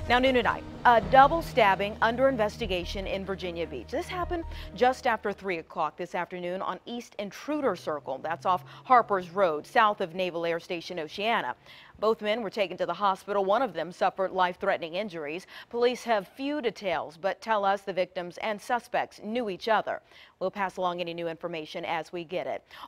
Now, noon tonight, a double stabbing under investigation in Virginia Beach. This happened just after 3 o'clock this afternoon on East Intruder Circle. That's off Harper's Road, south of Naval Air Station Oceana. Both men were taken to the hospital. One of them suffered life-threatening injuries. Police have few details, but tell us the victims and suspects knew each other. We'll pass along any new information as we get it.